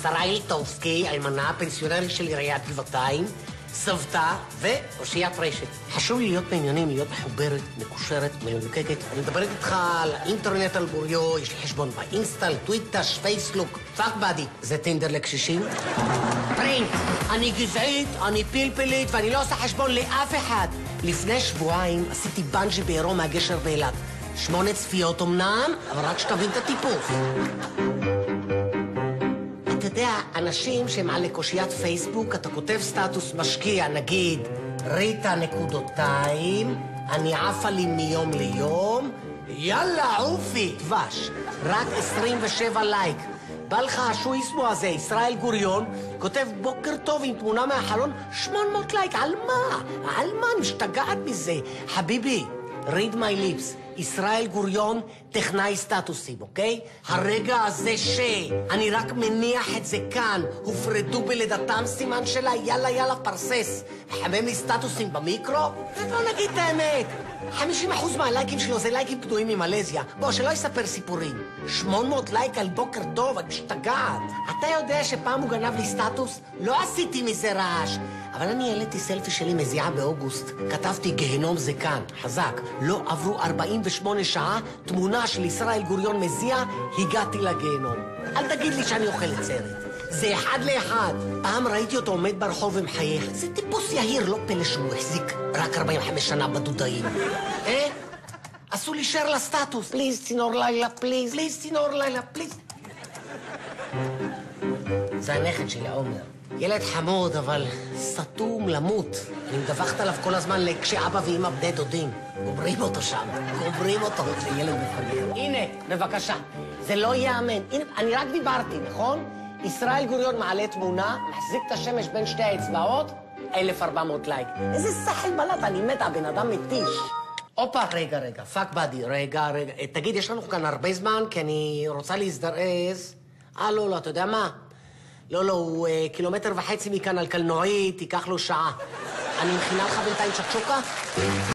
שרה אילטובסקי, האלמנה הפנסיונרית של עיריית גבעתיים, סבתא ואושיית רשת. חשוב לי להיות בעניינים, להיות מחוברת, מקושרת, מלוקקת. אני מדברת איתך על האינטרנט על בוריו, יש לי חשבון באינסטל, טוויטר, פייסלוק, פאק באדי. זה טינדר לקשישים? פרינט, אני גזעית, אני פלפלית, ואני לא עושה חשבון לאף אחד. לפני שבועיים עשיתי בנג'י בעירום מהגשר באילת. 8 צפיות אמנם, אבל רק שתבין את הטיפוף. אתה יודע, אנשים שהם על לקושיית פייסבוק, אתה כותב סטטוס משקיע, נגיד, ריטה נקודותיים, אני עפה לי מיום ליום, יאללה, עופי, דבש. רק 27 לייק. בא לך השויסמו הזה, ישראל גוריון, כותב בוקר טוב עם תמונה מהחלון, 800 לייק, על מה? על מה? משתגעת מזה. חביבי, read my lips. ישראל גוריון, טכנאי סטטוסים, אוקיי? הרגע הזה שאני רק מניח את זה כאן, הופרדו בלידתם סימן שלה, יאללה יאללה פרסס. מחמם לי סטטוסים במיקרו? בוא נגיד את האמת. 50% מהלייקים שלו זה לייקים פנויים ממלזיה. בוא, שלא יספר סיפורים. 800 לייק על בוקר טוב, את משתגעת. אתה יודע שפעם הוא גנב לי סטטוס? לא עשיתי מזה רעש. אבל אני העליתי סלפי שלי מזיעה באוגוסט. כתבתי גהנום זה כאן, חזק. לא עברו 48 שעה, תמונה של ישראל גוריון מזיע, הגעתי לגהנום. אל תגיד לי שאני אוכלת סרט. זה אחד לאחד. פעם ראיתי אותו עומד ברחוב ומחייך. זה טיפוס יהיר, לא פלא שהוא החזיק רק 45 שנה בדודאים. עשו לי שר לסטטוס. פליז, צינור לילה, פליז. פליז, צינור לילה, פליז. זה הנכד שלי, עומר. ילד חמוד, אבל סתום למות. אני מדווחת עליו כל הזמן כשאבא ואמא בני דודים. גומרים אותו שם, גומרים אותו. זה ילד מפגר. הנה, בבקשה. זה לא יאמן. הנה, אני רק דיברתי, נכון? ישראל גוריון מעלה תמונה, מחזיק את השמש בין שתי האצבעות, 1400 לייק. איזה סחל בלט, אני מתה, הבן אדם מתיש. הופה, רגע, פאק באדי, רגע. תגיד, יש לנו כאן הרבה זמן, כי אני רוצה להזדרז. לא, אתה יודע מה? לא, הוא 1.5 קילומטר מכאן על קלנועית, תיקח לו שעה. אני מכינה לך בינתיים שקשוקה?